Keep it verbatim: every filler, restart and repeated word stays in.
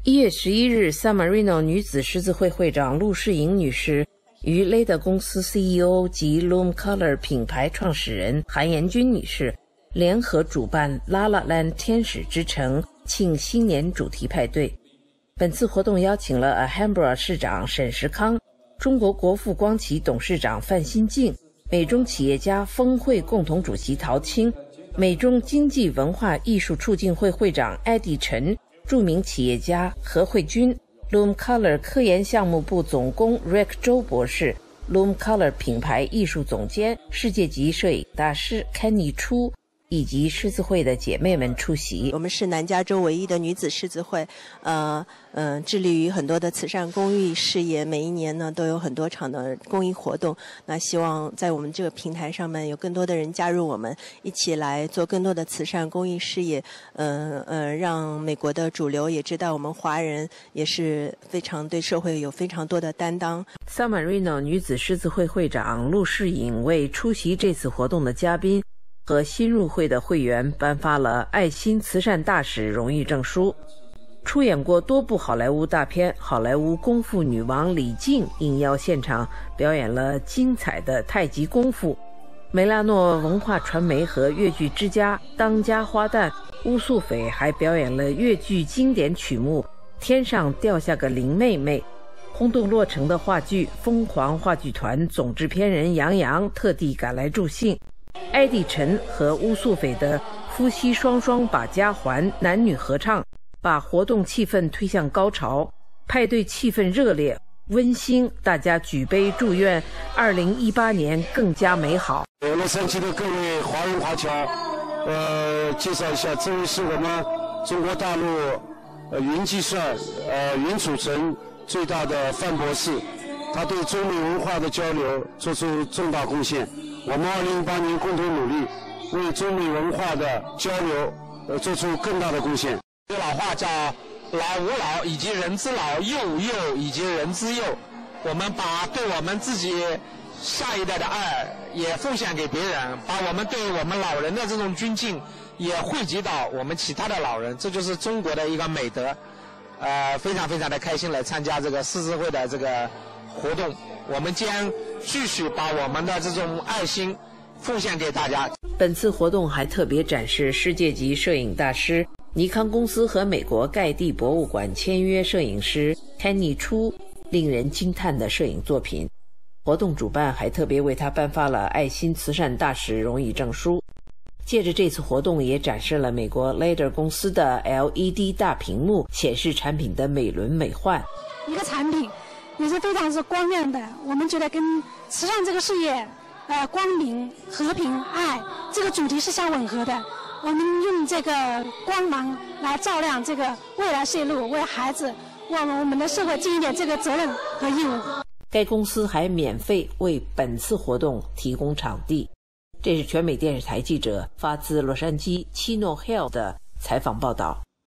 一月十一日 ，San Marino 女子狮子会会长陆世颖女士与 Leda 公司 C E O 及 Loom Color 品牌创始人韩延君女士联合主办 La La Land 天使之城庆新年主题派对。本次活动邀请了 Alhambra 市长沈石康、中国国富光启董事长范新静、美中企业家峰会共同主席陶青、美中经济文化艺术促进会会长艾迪陈、著名企业家何慧君、Loom Color 科研项目部总工 Rick 周博士、Loom Color 品牌艺术总监、世界级摄影大师 Kenny Chu 以及狮子会的姐妹们出席。 我们是南加州唯一的女子狮子会，呃呃，致力于很多的慈善公益事业，每一年呢都有很多场的公益活动。那希望在我们这个平台上面有更多的人加入我们，一起来做更多的慈善公益事业。呃呃，让美国的主流也知道我们华人也是非常对社会有非常多的担当。 San Marino 女子狮子会会长陆世颖为出席这次活动的嘉宾和新入会的会员颁发了爱心慈善大使荣誉证书。出演过多部好莱坞大片，好莱坞功夫女王李静应邀现场表演了精彩的太极功夫。梅拉诺文化传媒和越剧之家当家花旦乌素斐还表演了越剧经典曲目《天上掉下个林妹妹》。轰动洛城的话剧疯狂话剧团总制片人杨洋特地赶来助兴。艾迪陈和乌素斐的夫妻双双把家还男女合唱，把活动气氛推向高潮，派对气氛热烈温馨，大家举杯祝愿二零一八年更加美好。 洛杉矶的各位华人华侨，呃，介绍一下，这位是我们中国大陆呃云计算呃云储存最大的范博士，他对中美文化的交流做出重大贡献。我们二零一八年共同努力，为中美文化的交流呃做出更大的贡献。 这老话叫老吾老以及人之老，幼吾幼以及人之幼。我们把对我们自己下一代的爱也奉献给别人，把我们对我们老人的这种尊敬也惠及到我们其他的老人，这就是中国的一个美德。呃，非常非常的开心来参加这个狮子会的这个活动，我们将继续把我们的这种爱心奉献给大家。 本次活动还特别展示世界级摄影大师尼康公司和美国盖蒂博物馆签约摄影师 Kenny Chu 令人惊叹的摄影作品。活动主办还特别为他颁发了爱心慈善大使荣誉证书。借着这次活动，也展示了美国 Leda 公司的 L E D 大屏幕显示产品的美轮美奂。 一个产品也是非常是光亮的，我们觉得跟慈善这个事业，呃，光明、和平、爱这个主题是相吻合的。我们用这个光芒来照亮这个未来线路，为孩子、为我们的社会尽一点这个责任和义务。 该公司还免费为本次活动提供场地。这是全美电视台记者发自洛杉矶 Chino Hill 的采访报道。